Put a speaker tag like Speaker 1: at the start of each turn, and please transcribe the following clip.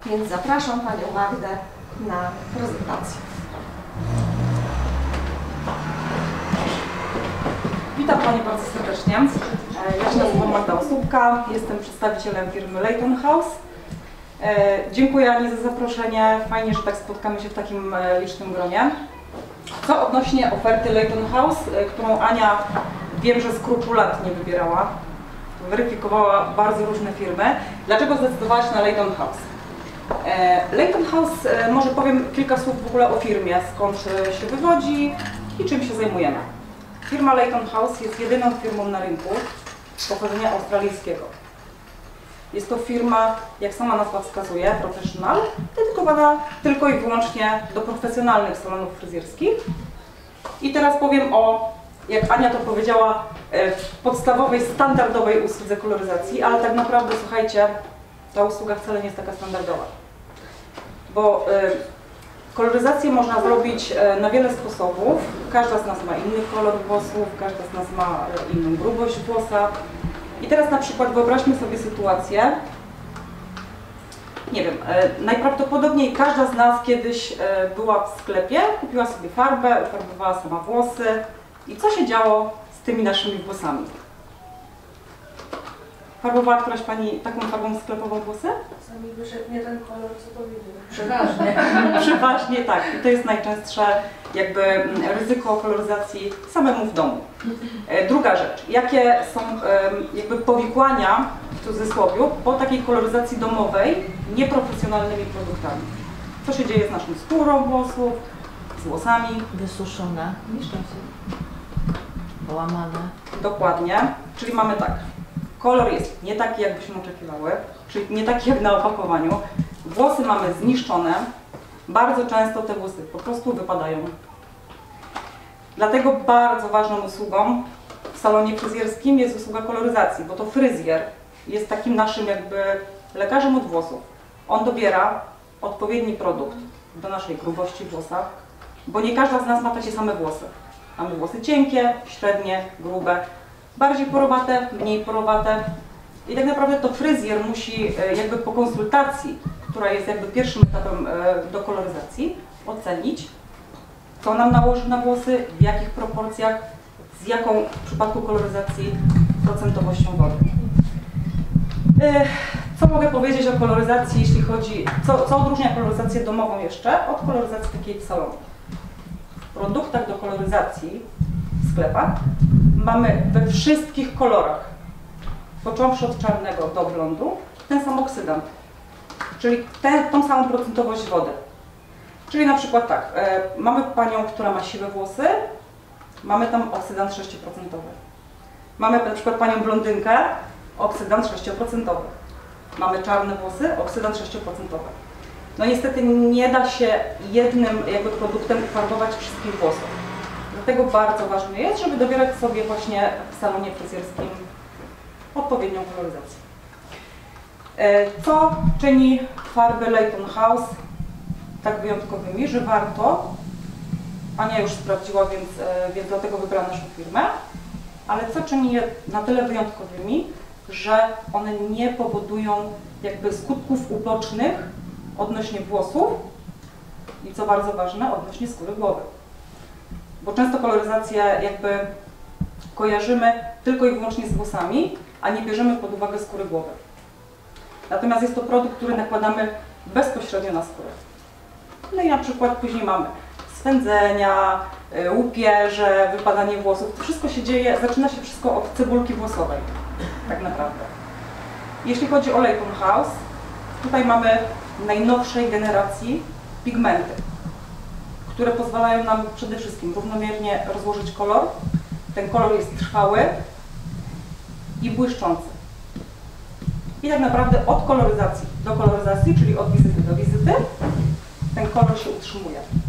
Speaker 1: Więc zapraszam Panią Magdę na prezentację.
Speaker 2: Witam Pani bardzo serdecznie. Ja się nazywam Magda Osóbka, jestem przedstawicielem firmy Layton House. Dziękuję Ani za zaproszenie, fajnie, że tak spotkamy się w takim licznym gronie. Co odnośnie oferty Layton House, którą Ania wiem, że skrupulatnie wybierała, weryfikowała bardzo różne firmy. Dlaczego zdecydowałaś na Layton House? Layton House, może powiem kilka słów w ogóle o firmie, skąd się wywodzi i czym się zajmujemy. Firma Layton House jest jedyną firmą na rynku pochodzenia australijskiego. Jest to firma, jak sama nazwa wskazuje, professional, dedykowana tylko i wyłącznie do profesjonalnych salonów fryzjerskich. I teraz powiem o, jak Ania to powiedziała, podstawowej, standardowej usłudze koloryzacji, ale tak naprawdę, słuchajcie, ta usługa wcale nie jest taka standardowa. Bo koloryzację można zrobić na wiele sposobów. Każda z nas ma inny kolor włosów, każda z nas ma inną grubość włosa. I teraz na przykład wyobraźmy sobie sytuację, nie wiem, najprawdopodobniej każda z nas kiedyś była w sklepie, kupiła sobie farbę, farbowała sama włosy. I co się działo z tymi naszymi włosami? Farbowała któraś Pani taką farbą sklepową włosy?
Speaker 3: Czasami wyszedł nie ten kolor, co powiedział.
Speaker 2: Przeważnie. Przeważnie tak. I to jest najczęstsze jakby ryzyko koloryzacji samemu w domu. Druga rzecz. Jakie są jakby powikłania, w cudzysłowie, po takiej koloryzacji domowej nieprofesjonalnymi produktami? Co się dzieje z naszą skórą włosów, z włosami?
Speaker 4: Wysuszone, niszczą się, połamane.
Speaker 2: Dokładnie. Czyli mamy tak. Kolor jest nie taki, jakbyśmy oczekiwały, czyli nie taki jak na opakowaniu. Włosy mamy zniszczone. Bardzo często te włosy po prostu wypadają. Dlatego bardzo ważną usługą w salonie fryzjerskim jest usługa koloryzacji, bo to fryzjer jest takim naszym jakby lekarzem od włosów. On dobiera odpowiedni produkt do naszej grubości włosa, bo nie każda z nas ma takie same włosy. Mamy włosy cienkie, średnie, grube, bardziej porowate, mniej porowate. I tak naprawdę to fryzjer musi jakby po konsultacji, która jest jakby pierwszym etapem do koloryzacji, ocenić, co nam nałoży na włosy, w jakich proporcjach, z jaką w przypadku koloryzacji procentowością wody. Co mogę powiedzieć o koloryzacji, jeśli chodzi, co odróżnia koloryzację domową jeszcze od koloryzacji takiej w salonie? W produktach do koloryzacji w sklepach mamy we wszystkich kolorach, począwszy od czarnego do blondu, ten sam oksydant, czyli tą samą procentowość wody. Czyli na przykład tak, mamy Panią, która ma siwe włosy, mamy tam oksydant 6%. Mamy na przykład Panią blondynkę, oksydant 6%. Mamy czarne włosy, oksydant 6%. No niestety nie da się jednym jakby produktem ufarbować wszystkich włosów. Dlatego bardzo ważne jest, żeby dobierać sobie właśnie w salonie fryzjerskim odpowiednią koloryzację. Co czyni farby Layton House tak wyjątkowymi, że warto? Ania już sprawdziła, więc dlatego wybrała naszą firmę. Ale co czyni je na tyle wyjątkowymi, że one nie powodują jakby skutków ubocznych odnośnie włosów i co bardzo ważne, odnośnie skóry głowy. Bo często koloryzację jakby kojarzymy tylko i wyłącznie z włosami, a nie bierzemy pod uwagę skóry głowy. Natomiast jest to produkt, który nakładamy bezpośrednio na skórę. No i na przykład później mamy swędzenia, łupieże, wypadanie włosów. To wszystko się dzieje, zaczyna się wszystko od cebulki włosowej, tak naprawdę. Jeśli chodzi o Layton House, tutaj mamy najnowszej generacji pigmenty, które pozwalają nam przede wszystkim równomiernie rozłożyć kolor. Ten kolor jest trwały i błyszczący. I tak naprawdę od koloryzacji do koloryzacji, czyli od wizyty do wizyty, ten kolor się utrzymuje.